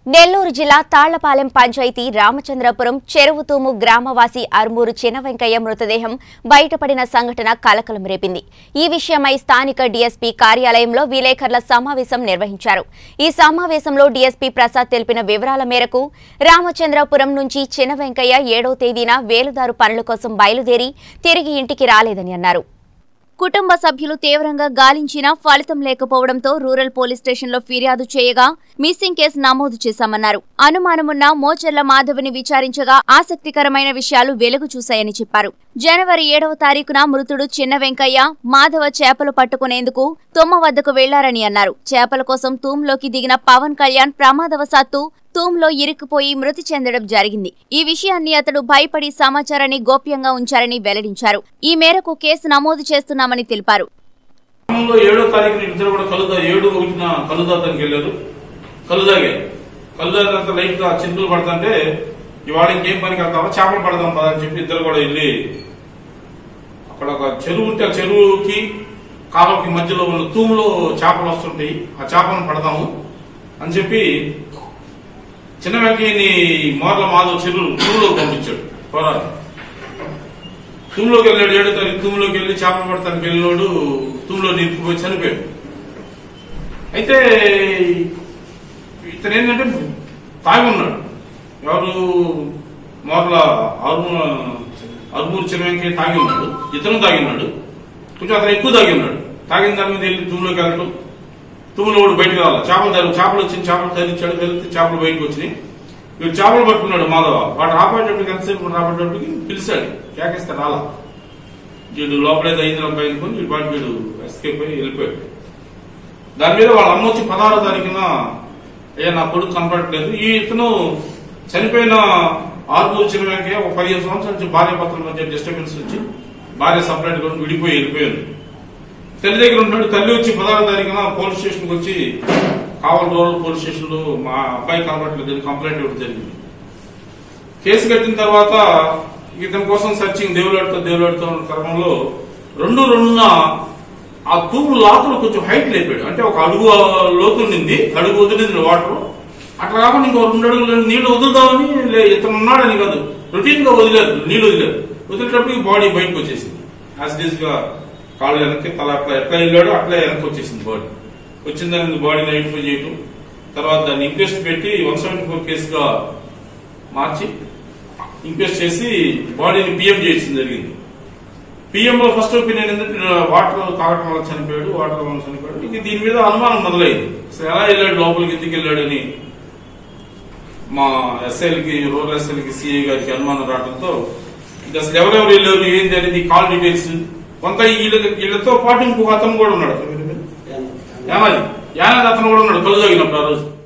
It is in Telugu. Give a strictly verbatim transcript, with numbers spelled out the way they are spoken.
నెల్లూరు జిల్లా తాళ్లపాలెం పంచాయతీ రామచంద్రపురం చెరువుతూము గ్రామవాసి అర్మూరు చిన్న వెంకయ్య మృతదేహం బయటపడిన సంఘటన కలకలం రేపింది. ఈ విషయమై స్థానిక డీఎస్పీ కార్యాలయంలో విలేకరుల సమావేశం నిర్వహించారు. ఈ సమావేశంలో డీఎస్పీ ప్రసాద్ తెలిపిన వివరాల మేరకు రామచంద్రపురం నుంచి చిన్న వెంకయ్య ఏడవ తేదీన వేలుదారు పనుల కోసం బయలుదేరి తిరిగి ఇంటికి రాలేదని అన్నారు. కుటుంబ సభ్యులు తీవ్రంగా గాలించినా ఫలితం లేకపోవడంతో రూరల్ పోలీస్ స్టేషన్లో ఫిర్యాదు చేయగా మిస్సింగ్ కేసు నమోదు చేశామన్నారు. అనుమానమున్న మోచర్ల మాధవిని విచారించగా ఆసక్తికరమైన విషయాలు వెలుగు చూశాయని చెప్పారు. జనవరి ఏడవ తారీఖున మృతుడు చిన్న వెంకయ్య మాధవ చేపలు పట్టుకునేందుకు తుమ్మ వద్దకు వెళ్లారని అన్నారు. చేపల కోసం తూంలోకి దిగిన పవన్ కళ్యాణ్ ప్రమాదవశాత్తు తూంలో ఇరుక్కుపోయి మృతి చెందడం జరిగింది. ఈ విషయాన్ని అతడు భయపడి సమాచారాన్ని గోప్యంగా ఉంచారని వెల్లడించారు. ఈ మేరకు కేసు నమోదు చేస్తున్నామని తెలిపారు. ఏడో తారీఖు ఇద్దరు కూడా కలుదా ఏడు వచ్చిన కలుదాతానికి వెళ్ళారు. కలుదాగే కలుదాత లైట్ గా చింతలు పడుతుంటే ఇవాళ ఇంకేం పనికి వెళ్తామో చేపలు పడదాం పదని చెప్పి ఇద్దరు కూడా వెళ్ళి అక్కడ ఒక చెరువు ఉంటే ఆ చెరువుకి కాలువకి మధ్యలో ఉన్న తూములో చేపలు వస్తుంటాయి, ఆ చేపలను పడదాము అని చెప్పి చిన్న వెంకయ్యని మోర్ల మాధవ్ చెరువు తూములోకి పంపించాడు. పోరాడు తూములోకి వెళ్ళాడు. ఏడో తారీఖు తూములోకి వెళ్ళి చేపలు పడతానికి వెళ్ళినోడు తూములో నిలిపిపోయి చనిపోయాడు. అయితే ఇతను ఏంటంటే తాగి ఉన్నాడు. ఎవరు మోర్ల అరుమూరు అరుమూరు చిన్న వెంకయ్య తాగి ఉన్నాడు. ఇతను తాగి ఉన్నాడు. కొంచెం అతను ఎక్కువ తాగి ఉన్నాడు. తాగిన దాని మీద వెళ్ళి తూములోకి వెళ్ళడం, తూములో కూడా బయటకు రావాలి. చేపలు తరు చేపలు వచ్చింది, చేపలు తరించాడు. వెళ్తే చేపలు బయటకు వచ్చినాయి. వీడు చేపలు పట్టుకున్నాడు మాధవ. వాడు రాబోయేటప్పటికి ఎంతసేపు రాబోయేటప్పటికి పిలిచాడు, కేకేస్తే రాలా. వీడు లోపలేదో ఐదు రూపాయలు అనుకుని వీడు పాటు వీడు ఎస్కేప్ అయి వెళ్ళిపోయాడు. దాని మీద వాళ్ళ అమ్మ వచ్చి పదహారో తారీఖున అయ్యా నా కొడుకు కనపడట్లేదు. ఈ ఇతను చనిపోయిన ఆర్మూరు చిన్న వెంకయ్య ఒక పదిహేను సంవత్సరాల నుంచి భార్య భర్తల మధ్య డిస్టర్బెన్స్ వచ్చి భార్య సపరేట్ గా విడిపోయి వెళ్ళిపోయాడు. తల్లి దగ్గర ఉన్నాడు. తల్లి వచ్చి పదహారో తారీఖున పోలీస్ స్టేషన్ కి వచ్చి కావల్ రూరల్ పోలీస్ స్టేషన్ లో మా అబ్బాయి కనబడట్లేదు కంప్లైంట్ ఇవ్వడం జరిగింది. కేసు కట్టిన తర్వాత ఇతని కోసం సర్చింగ్ దేవులాడుతూ దేవులాడుతూ ఉన్న క్రమంలో రెండు రెండున ఆ తూము లోతులు కొంచెం హైట్ లేపాడు. అంటే ఒక అడుగు లోతుండింది, అడుగు వదిలింది వాటర్. అట్లా కాకుండా ఇంకో రెండు అడుగులు నీళ్లు వదులుదామని ఇతను ఉన్నాడని కాదు, రొటీన్ గా వదిలేదు. నీళ్లు వదిలేదు. వదిలేటప్పటికి బాడీ బయటకు వచ్చేసింది. యాజ్ డీస్ గా కాళ్ళు వెనక్కి తల అట్లా ఎట్లా వెళ్ళాడో అట్లా వెనక్కి వచ్చేసింది బాడీ. వచ్చిన దాన్ని బాడీని ఐడెంటిఫై చేయటం, తర్వాత దాన్ని ఇంక్వెస్ట్ పెట్టి వన్ సెవెంటీ ఫోర్ కేసుగా మార్చి ఇంక్వెస్ట్ చేసి బాడీని పిఎం చేసింది జరిగింది. పిఎం లో ఫస్ట్ ఒపీనియన్ ఏంటంటే వాటర్ తాగటం వల్ల చనిపోయాడు, వాటర్ వల్ల చనిపోయాడు. ఇంక దీని మీద అనుమానం మొదలైంది. అసలు ఎలా వెళ్ళాడు, లోపలికి ఎందుకు వెళ్ళాడని మా ఎస్ఐలకి రూరల్ ఎస్ఐలకి సిఐ గారికి అనుమానం రావడంతో ఇది అసలు ఎవరెవరు వెళ్ళారు ఏంటి అనేది కాల్ డీటెయిల్స్ కొంత వీళ్ళతో పాటు ఇంకొక అతను కూడా ఉన్నాడు. యానాది యానాది అతను కూడా ఉన్నాడు కలు తాగినప్పుడు ఆ రోజు.